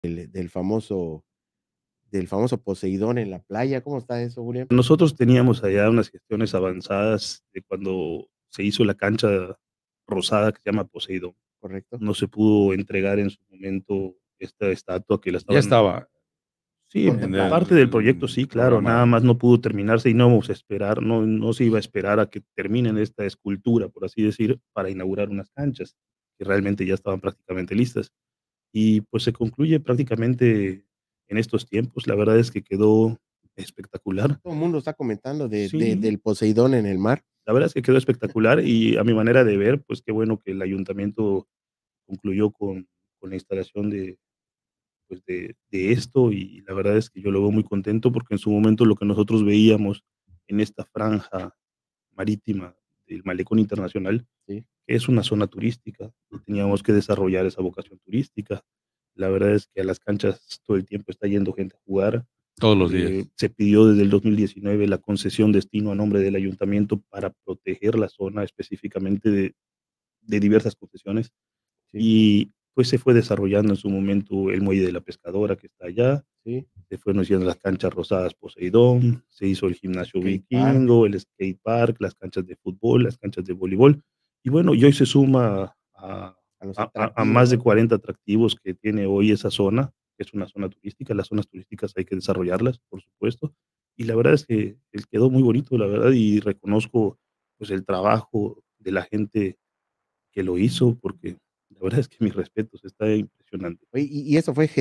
del famoso Poseidón en la playa, ¿cómo está eso, Julián? Nosotros teníamos allá unas gestiones avanzadas de cuando se hizo la cancha rosada que se llama Poseidón. ¿Correcto? No se pudo entregar en su momento esta estatua que la Ya estaban. estaba Sí, en Contemplado. parte del proyecto sí, claro, nada programado. más no pudo terminarse y no vamos a esperar, no se iba a esperar a que terminen esta escultura, por así decir, para inaugurar unas canchas que realmente ya estaban prácticamente listas. Y pues se concluye prácticamente en estos tiempos. La verdad es que quedó espectacular. Todo el mundo está comentando Sí, del Poseidón en el mar. la verdad es que quedó espectacular y a mi manera de ver, pues qué bueno que el ayuntamiento concluyó con la instalación de, pues de esto y la verdad es que yo lo veo muy contento porque en su momento lo que nosotros veíamos en esta franja marítima del Malecón Internacional Sí, es una zona turística y teníamos que desarrollar esa vocación turística. La verdad es que a las canchas todo el tiempo está yendo gente a jugar. Todos los días. Se pidió desde el 2019 la concesión destino a nombre del ayuntamiento para proteger la zona específicamente de diversas concesiones sí, y pues se fue desarrollando en su momento el muelle de la pescadora que está allá, sí. se fueron haciendo las canchas rosadas Poseidón, se hizo el gimnasio Skate park. vikingo, el skate park, las canchas de fútbol, las canchas de voleibol. Y bueno, y hoy se suma A los a atractivos, más de ¿no? 40 atractivos que tiene hoy esa zona, que es una zona turística. Las zonas turísticas hay que desarrollarlas, por supuesto. Y la verdad es que quedó muy bonito, la verdad, y reconozco pues el trabajo de la gente que lo hizo, porque la verdad es que mis respetos, está impresionante. Oye, y eso fue